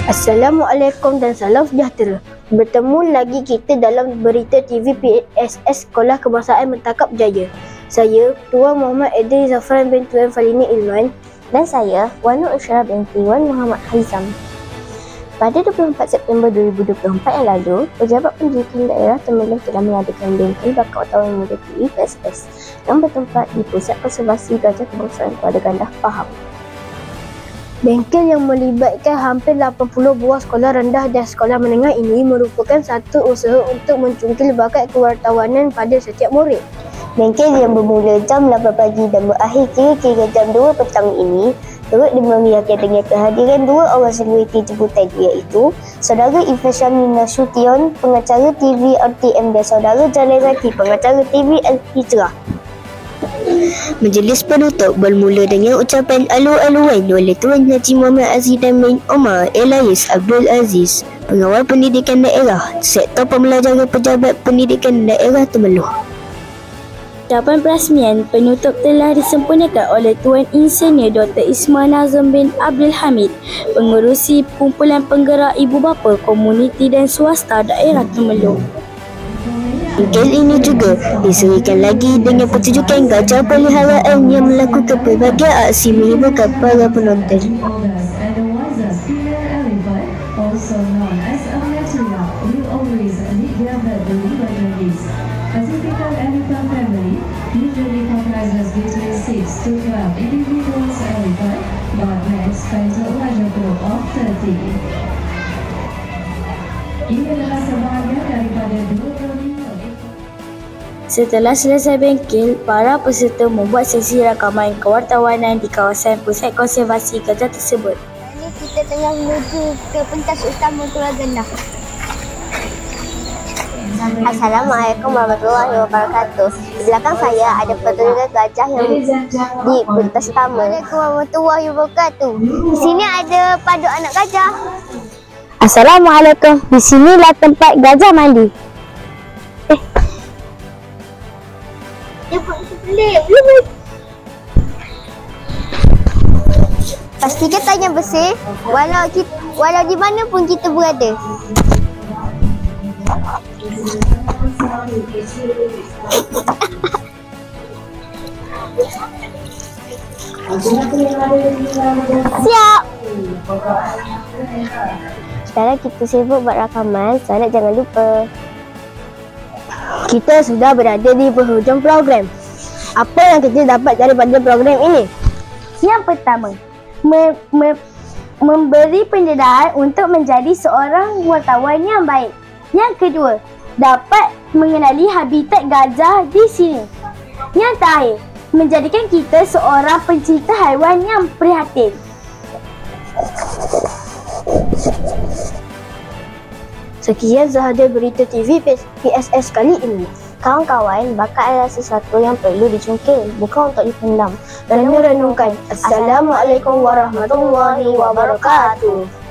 Assalamualaikum dan salam sejahtera. Bertemu lagi kita dalam berita TV PSS Sekolah Kebangsaan Mentakap Jaya. Saya Tuan Muhammad Edri Zafran bin Tuan Falini Ilman dan saya Wanu Usra binti Wan Muhammad Haizam. Pada 24 September 2024 yang lalu, Pejabat Pendidikan Daerah Temerloh telah mengadakan bengkel bakat wartawan muda TV PSS yang bertempat di Pusat Konservasi Gajah Kebangsaan Kuala Gandah, Pahang. Bengkel yang melibatkan hampir 80 buah sekolah rendah dan sekolah menengah ini merupakan satu usaha untuk mencungkil bakat kewartawanan pada setiap murid. Bengkel yang bermula jam 8 pagi dan berakhir kira-kira jam 2 petang ini turut dimeriahkan dengan kehadiran dua orang selebriti jemputan iaitu Saudara Ifsyami Nasution, pengacara TV RTM dan Saudara Jalil Zaki, pengacara TV Al-Hijrah. Majlis penutup bermula dengan ucapan alu-aluan oleh Tuan Haji Muhammad Aziz dan Min Omar Elias Abdul Aziz, Pengawal Pendidikan Daerah, Sektor Pembelajaran Pejabat Pendidikan Daerah Temerloh. Ucapan perasmian penutup telah disempurnakan oleh Tuan Insinyur Dr. Ismail Nazam bin Abdul Hamid, Pengerusi Kumpulan Penggerak Ibu Bapa Komuniti dan Swasta Daerah Temerloh. Bengkel ini juga diserikan lagi dengan pertunjukan gajah peliharaan yang melakukan pelbagai aksi menghiburkan para penonton. Setelah selesai bengkel, para peserta membuat sesi rakaman kewartawanan di kawasan Pusat Konservasi Gajah tersebut. Ini kita tengah menuju ke pentas utama Kuala Gandah. Assalamualaikum warahmatullahi wabarakatuh. Di belakang saya ada pertunjukan gajah yang di pentas utama. Assalamualaikum warahmatullahi wabarakatuh. Di sini ada padu anak gajah. Assalamualaikum. Di sinilah tempat gajah mandi. Pastikan tanya bersih walau di mana pun kita berada. Siap. Sekarang kita sibuk buat rakaman, so jangan lupa. Kita sudah berada di penghujung program. Apa yang kita dapat daripada program ini? Yang pertama, memberi pendedahan untuk menjadi seorang wartawan yang baik. Yang kedua, dapat mengenali habitat gajah di sini. Yang terakhir, menjadikan kita seorang pencinta haiwan yang prihatin. Sekian sahaja berita TV PSS kali ini. Kawan-kawan, bakat adalah sesuatu yang perlu dicungkil, bukan untuk dipendam dan merenungkan. Assalamualaikum warahmatullahi wabarakatuh.